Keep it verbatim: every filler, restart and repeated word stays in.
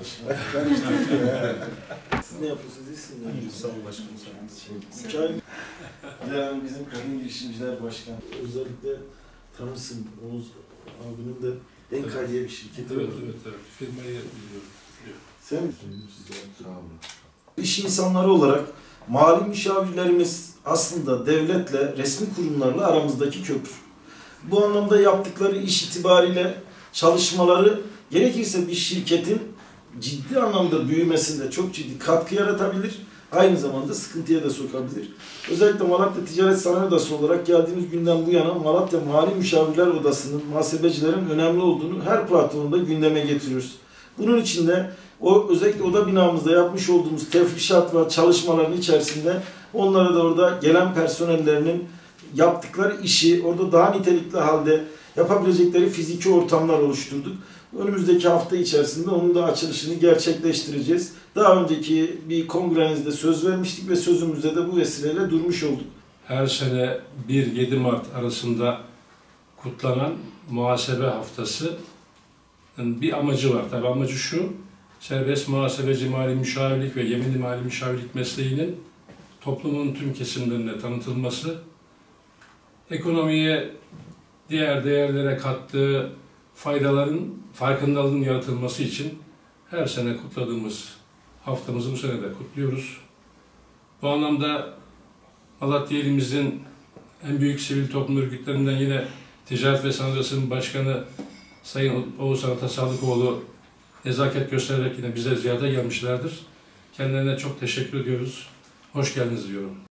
başkanım. Ben hiç Türkiye'ye yani. Siz ne yapıyorsunuz? İyisiniz. İyiyim, sağ olun başkanım. Mikail, yani bizim kadın girişimciler başkanı. Özellikle tanırsın, Oğuz abinin de Enka Evet. diye bir şirketi var. Evet, evet, evet. Firmayı biliyorum. Sen sağ olun. İş insanları olarak mali müşavirlerimiz aslında devletle, resmi kurumlarla aramızdaki köprü. Bu anlamda yaptıkları iş itibariyle çalışmaları gerekirse bir şirketin ciddi anlamda büyümesinde çok ciddi katkı yaratabilir. Aynı zamanda sıkıntıya da sokabilir. Özellikle Malatya Ticaret Sanayi Odası olarak geldiğimiz günden bu yana Malatya Mali Müşavirler Odası'nın, muhasebecilerin önemli olduğunu her platformda gündeme getiriyoruz. Bunun için de o özellikle oda binamızda yapmış olduğumuz tefrişat ve çalışmaların içerisinde onlara da orada gelen personellerinin yaptıkları işi orada daha nitelikli halde yapabilecekleri fiziki ortamlar oluşturduk. Önümüzdeki hafta içerisinde onun da açılışını gerçekleştireceğiz. Daha önceki bir kongrenizde söz vermiştik ve sözümüzde de bu vesileyle durmuş olduk. Her sene bir yedi Mart arasında kutlanan muhasebe haftası bir amacı var. Tabii amacı şu, serbest muhasebeci mali müşavirlik ve yeminli mali müşavirlik mesleğinin toplumun tüm kesimlerine tanıtılması, ekonomiye diğer değerlere kattığı faydaların farkındalığının yaratılması için her sene kutladığımız haftamızı bu sene de kutluyoruz. Bu anlamda Malatya ilimizin en büyük sivil toplum örgütlerinden yine Ticaret ve Sanayi Odası'nın başkanı Sayın Oğuzhan Atasadıkoğlu nezaket göstererek yine bize ziyarete gelmişlerdir. Kendilerine çok teşekkür ediyoruz. Hoş geldiniz diyorum.